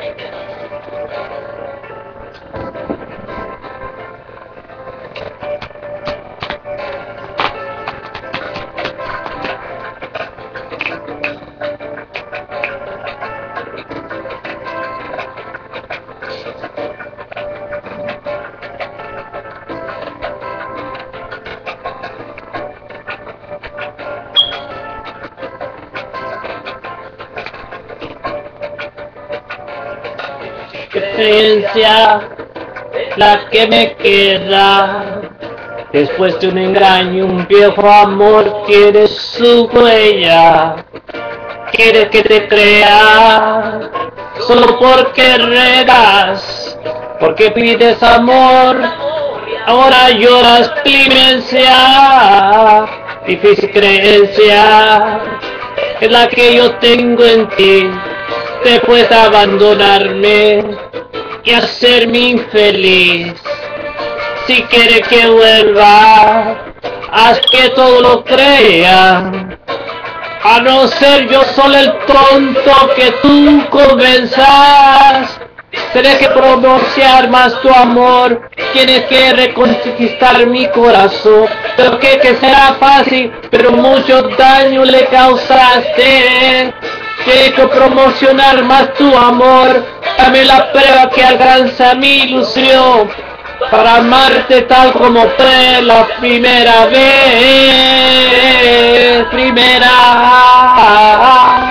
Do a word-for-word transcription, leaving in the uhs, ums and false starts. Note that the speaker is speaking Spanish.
Creencia la que me queda después de un engaño, un viejo amor. Quieres su huella, quieres que te crea solo porque regas, porque pides amor. Ahora lloras clemencia, difícil creencia es la que yo tengo en ti. Después de abandonarme y hacerme infeliz, si quieres que vuelva, haz que todo lo crea. A no ser yo solo el tonto que tú convenzas. Tienes que pronunciar más tu amor, tienes que reconquistar mi corazón. Creo que, que será fácil, pero mucho daño le causaste. Tienes que promocionar más tu amor, dame la prueba que alcanza mi ilusión, para amarte tal como fue la primera vez, primera.